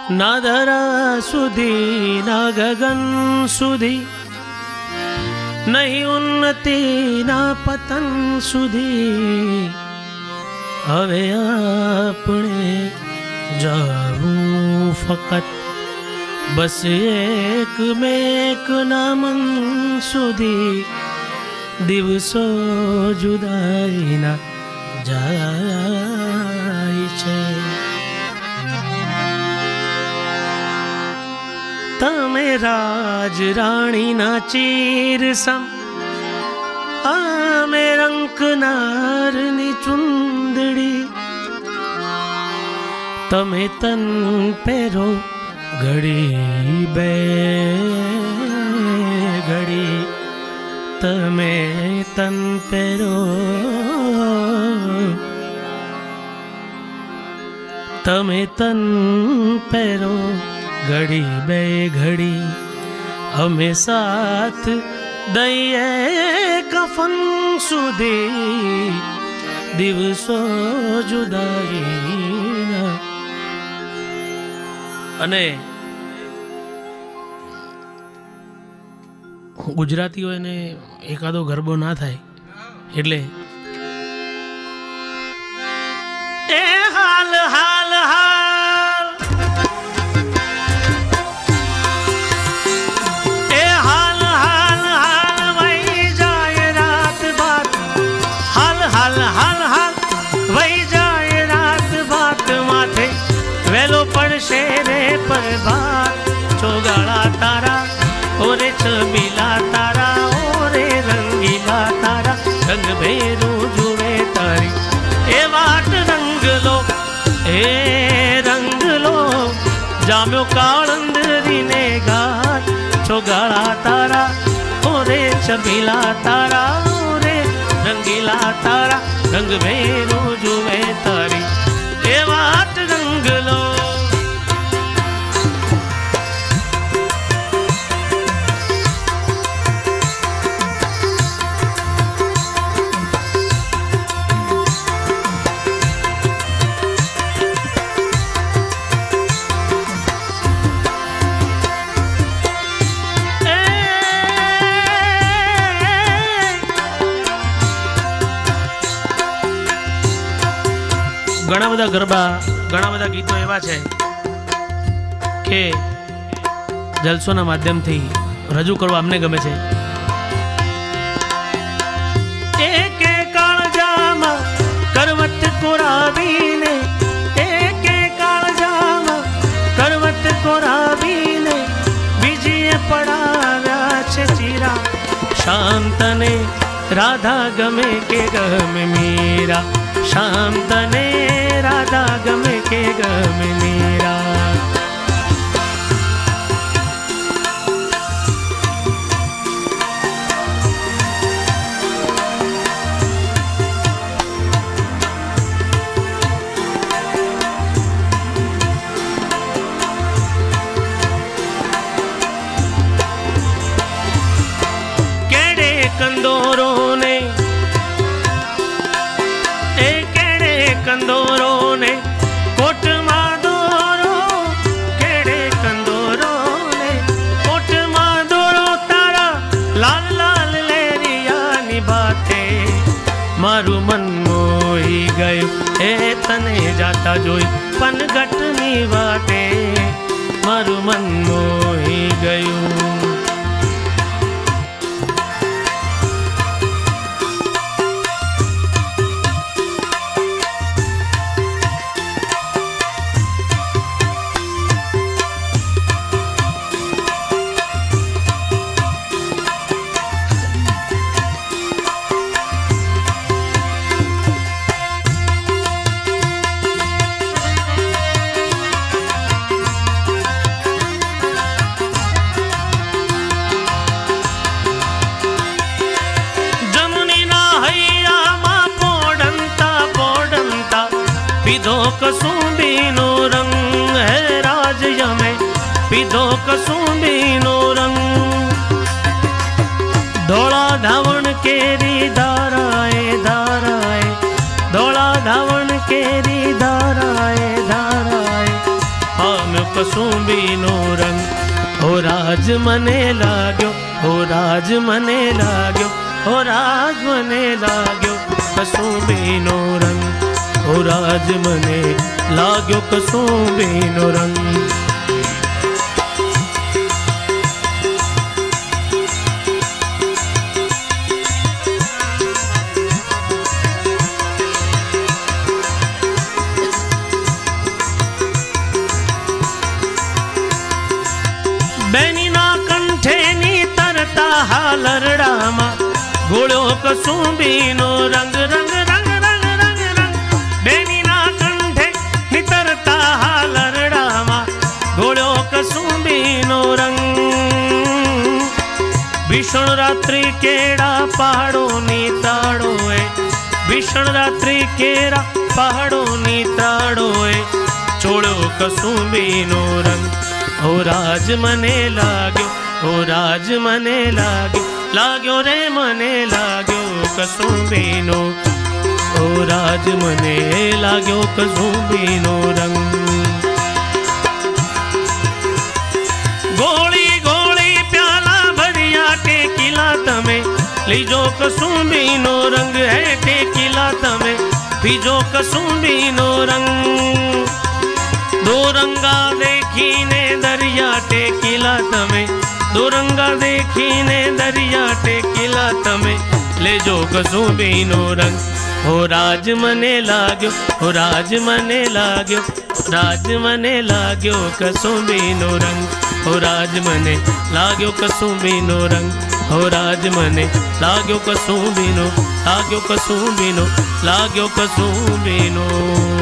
ना धरा सुधी ना गगन सुधी, नहीं उन्नति ना पतन सुधी। हवे आपणे जाऊं फकत बस एक मेक नामन सुधी। दिवसो जुदाई ना जाय छे। तमे राज राणी ना चीर सम, आमे रंक नारनी चुंदड़ी। तमे तन पेरो घड़ी बे घड़ी, तमे तन पेरो तमे तन पेरो घड़ी बे घड़ी। हमें साथ दईए कफन सुधी, दिवसो जुदाई ना। अने गुजरातीओ ने एकादो गरबो ना थाय एटले ए हाल हाल हाल, ए हाल हाल हाल वही जाए रात बात। हाल हाल हाल हाल वही जाए रात बात। माथे वेलो पड़शे रे प्रभात। चोगाड़ा तारा ओरे छबीला तारा, ओरे रंगीला तारा। रंग भेरू जुए तारी ए वाट रंग लो, ए रंग लो। जाम्यो काळंदरी ने घाट। चोगाड़ा तारा ओरे छबीला तारा, ओरे रंगीला तारा। रंग भेरू जुए तारी ए वाट रंग लो। घણા બધા ગરબા, ઘણા બધા ગીતો એવા છે કે જલસોના માધ્યમથી રજૂ કરવા અમને ગમે છે. એકે કાળજામાં કરવત કોરાવીને, એકે કાળજામાં કરવત કોરાવીને બીજીએ પડાવ્યા છે ચીરા. શાંતને રાધા ગમે કે ગમે મીરા, शांतने राधा गमे के गमे मीरा. केड़े कंदोरों ने कंदोरो ने कोट मादोरो, केड़े कंदोरो ने कोट मादोरो. तारा लाल लाल लेरिया निभाते मारू मन मोही गयो ए तने जाता जोई पनघट नी वाटे. मारू मन मोही गयो. पीधो कसुंबी नो रंग है राज्य में, पीधो कसुंबी नो रंग. धोला धावण केरी धाराए धाराए, धोला धावण केरी धाराए धाराए. हम कसुंबीनो रंग। हो राज मने लाग्यो, हो राज मने लाग्यो, हो राज मने लाग्यो कसुंबीनो रंग। हो राज मने लाग्यो कसुंबीनो रंग। बेनीना कंठे नी तरता हालरड़ा मा घोड़ो कसुंबीनो रंग रंग रंग रंग रंग रंग। बेनीना कंठे नी तरता हालरड़ा मा घोड़ो कसुंबीनो रंग। भीषण रात्रि केड़ा पहाड़ो नी ताड़ो है, भीषण रात्रि केड़ा पहाड़ो नी ताड़ो है छोड़ो कसुंबीनो रंग। हो राज मने लाग्यो, हो राज मने लाग्यो, लाग्यो रे मने लाग्यो कसुंबीनो। हो राज मने लाग्यो कसुंबीनो रंग। गोली गोली प्याला भरिया टेकीला तमे लीजो कसुंबीनो रंग है। टेकीला तमे पीजो कसुंबीनो रंग। दो रंगा देखीने दरिया टेकीला तमे, दो रंगा देखीने दरिया टेकीला तमे ले जो कसुंबीनो रंग। हो राज मने लाग्यो, हो राज मने लाग्यो, राज मने लाग्यो कसुंबीनो रंग। हो राज मने लाग्यो कसुंबीनो रंग। हो राज मने लाग्यो कसुंबीनो, लाग्यो कसुंबीनो, लाग्यो कसुंबीनो।